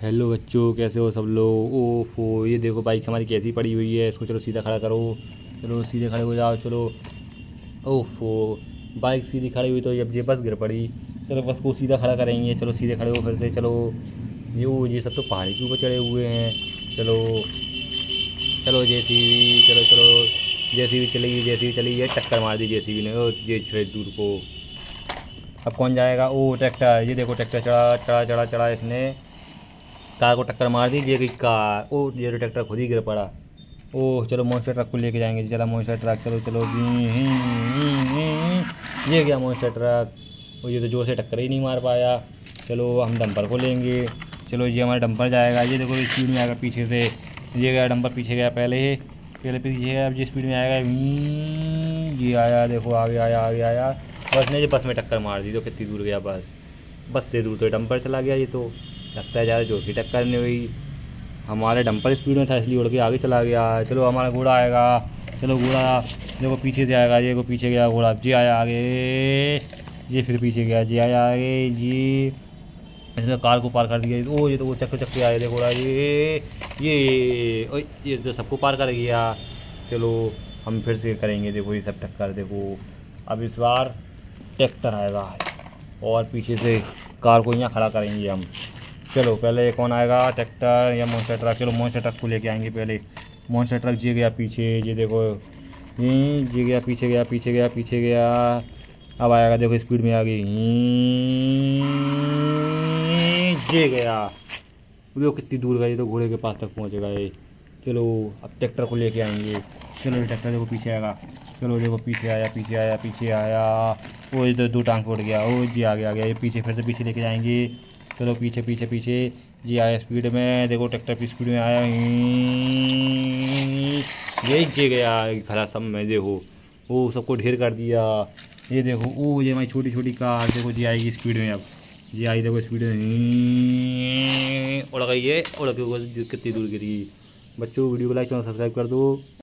Hello बच्चों, कैसे हो सब लोग। ओफो, ये देखो बाइक हमारी कैसी पड़ी हुई है। इसको चलो सीधा खड़ा करो। चलो सीधे खड़े हो जाओ, चलो। ओफो, बाइक सीधी खड़ी हुई तो अब ये बस गिर पड़ी। चलो बस को सीधा खड़ा करेंगे। चलो सीधे खड़े हो फिर से, चलो। ये सब तो पहाड़ी के ऊपर चढ़े हुए हैं। चलो चलो जेसीबी, चलो चलो। जेसीबी चलेगी, जेसीबी चली, ये टक्कर मार दी जेसीबी ने। ओ ये छे दूर को। अब कौन जाएगा। ओ ट्रैक्टर, ये देखो ट्रैक्टर चढ़ा चढ़ा चढ़ा चढ़ा इसने कार को टक्कर मार दी। ये गई कार। ओ ये तो ट्रैक्टर खुद ही गिर पड़ा। ओह चलो मॉन्स्टर ट्रक को लेके जाएंगे। चला मॉन्स्टर ट्रक, चलो चलो। ये गया मॉन्स्टर ट्रक। और ये तो जोर से टक्कर ही नहीं मार पाया। चलो हम डंपर को लेंगे। चलो ये हमारा डंपर जाएगा। ये देखो स्पीड में आएगा पीछे से। ये गया डंपर, पीछे गया पहले पीछे गया। अब ये स्पीड में आएगा। ये आया, देखो आगे आया, आगे आया। बस ने ये बस में टक्कर मार दी। तो कितनी दूर गया बस से दूर तो डंपर चला गया। ये तो लगता है ज़्यादा जोर की टक्कर नहीं हुई। हमारे डंपर स्पीड में था इसलिए उड़ के आगे चला गया। चलो हमारा घोड़ा आएगा। चलो घोड़ा देखो पीछे से आएगा। ये को पीछे गया घोड़ा। जी आया आगे। ये फिर पीछे गया। जी आया आगे। जी इसने कार को पार कर दिया। ओ ये तो वो चक्कर चक्के आए थे घोड़ा। ये तो सबको पार कर गया। चलो हम फिर से करेंगे। देखो ये सब टक्कर देखो। अब इस बार ट्रैक्टर आएगा और पीछे से कार को यहाँ खड़ा करेंगे हम। चलो पहले कौन आएगा, ट्रैक्टर या मॉन्स्टर ट्रक। चलो मॉन्स्टर ट्रक को लेके आएंगे पहले। मॉन्स्टर ट्रक जी गया पीछे। ये देखो जी गया, पीछे गया, पीछे गया, पीछे गया। अब आएगा, देखो स्पीड में आ गई। ये गया। वो कितनी दूर गई, तो घोड़े के पास तक पहुँच गए। चलो अब ट्रैक्टर को लेके आएंगे। चलो ये ट्रैक्टर देखो पीछे आएगा। चलो देखो पीछे आया, पीछे आया, पीछे आया। वो इधर दो टांग उड़ गया। ओ जी आगे आ गया। ये पीछे फिर से पीछे लेके जाएंगे। चलो पीछे पीछे पीछे। जी आया स्पीड में। देखो ट्रैक्टर की स्पीड में आया। ये जे गया खरा सब में। देखो वो सबको ढेर कर दिया। ये देखो ओ ये हमारी छोटी छोटी कार देखो जी आएगी स्पीड में। अब जी आई देखो स्पीड में उड़ गई है। उड़ के कितनी दूर गिरी। बच्चों वीडियो को लाइक और सब्सक्राइब कर दो।